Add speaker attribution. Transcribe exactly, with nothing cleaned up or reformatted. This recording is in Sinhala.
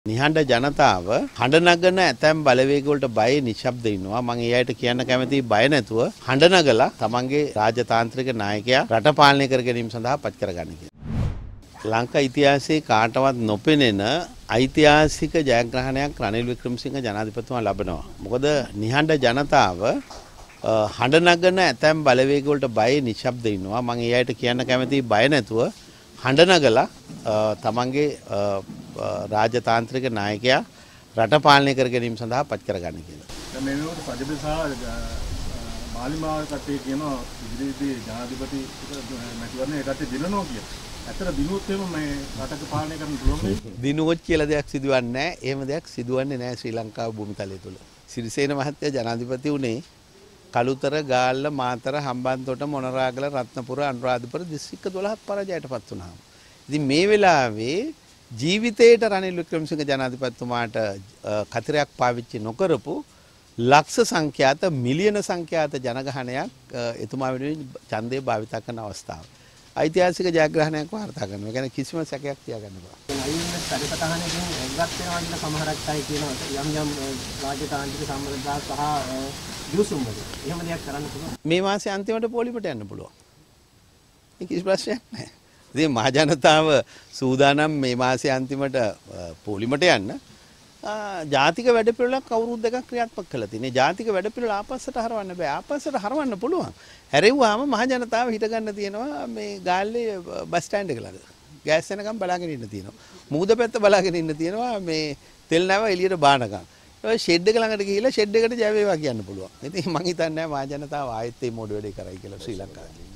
Speaker 1: නිහඬ ජනතාව හඬනගන ඇතැම් බලවේග වලට බය නිශ්ශබ්ද ඉන්නවා. මම ඒ අයට කියන්න කැමතියි බය නැතුව හඬනගලා තමන්ගේ රාජතාන්ත්‍රික නායකයා රට පාලනය කර ගැනීම සඳහා පත් කරගන්න කියලා. ලංකා ඉතිහාසයේ කාටවත් නොපෙනෙන ඓතිහාසික ජයග්‍රහණයක් රනිල් වික්‍රමසිංහ ජනාධිපතිතුමා ලබනවා. මොකද නිහඬ ජනතාව හඬනගන ඇතැම් බලවේග වලට බය නිශ්ශබ්ද ඉන්නවා. මම ඒ අයට කියන්න කැමතියි බය නැතුව හඬනගලා තමන්ගේ රාජතාන්ත්‍රික නායකයා රට පාලනය කර ගැනීම සඳහා පත් කරගන්න කියලා.
Speaker 2: දැන් මේ වෙනකොට සජිත සහ මාලිමාව කට්ටිය කියනවා ඉදිරියේදී ජනාධිපති මැතිවරණය ඒකට දිනනවා කියලා. ඇත්තට දිනුවොත් එහෙම මේ රටක පාලනය කරන්න පුළුවන්.
Speaker 1: දිනුවොත් කියලා දෙයක් සිදුවන්නේ නැහැ. එහෙම දෙයක් සිදුවන්නේ නැහැ ශ්‍රී ලංකාවේ භූමිතලය තුල. සිරිසේන මහත්තයා ජනාධිපති වුණේ කළුතර, ගාල්ල, මාතර, හම්බන්තොට, මොනරාගල, රත්නපුර, අනුරාධපුර දිස්ත්‍රික්ක දොළහක් පරාජයටපත් වුණා. ඉතින් මේ වෙලාවේ ජීවිතේට රනිල් වික්‍රමසිංහ ජනාධිපතිතුමාට කතරයක් පාවිච්චි නොකරපු ලක්ෂ සංඛ්‍යාත මිලියන සංඛ්‍යාත ජනගහනයක් එතුමා වෙනුවෙන් ඡන්දය භාවිත කරන අවස්ථාව. ඓතිහාසික ජයග්‍රහණයක් වාර්තා කරනවා. ඒ කියන්නේ කිසිම සැකයක් තියාගන්න බෑ.
Speaker 3: අයින්ස් පරිපතහනකින් එක්ගත් වෙනවා කියන සමහරක් අය කියනවා යම් යම් රාජතාන්ත්‍රික සම්බන්ධතා සහ යොසුම් වල. එහෙම දෙයක් කරන්න පුළුවන්.
Speaker 1: මේ මාසේ අන්තිමට පොලිමට යන්න පුළුවන්. ඒක කිසි ප්‍රශ්නයක් නැහැ. ඉතින් මහ ජනතාව සූදානම් මේ මාසේ අන්තිමට පොලිමට යන්න ජාතික වැඩපිළිවෙලක් අවුරුදු දෙකක් ක්‍රියාත්මක කළා තියෙනවා. ජාතික වැඩපිළිවෙල ආපස්සට හරවන්න බෑ. ආපස්සට හරවන්න පුළුවන්. හැරෙව්වාම මහ ජනතාව හිට ගන්න තියෙනවා මේ ගාල්ලේ බස් ස්ටෑන්ඩ් එක ළඟ. ගෑස් එනකම් බලාගෙන ඉන්න තියෙනවා. මූද පැත්ත බලාගෙන ඉන්න තියෙනවා මේ තෙල් නැව එළියට බානකම්. ඔය ෂෙඩ් එක ළඟට ගිහිල්ලා ෂෙඩ් එකට ජය වේවා කියන්න පුළුවන්. ඉතින් මං හිතන්නේ මහ ජනතාව ආයෙත් මේ මොඩ වැඩේ කරයි කියලා ශ්‍රී ලංකාවේ.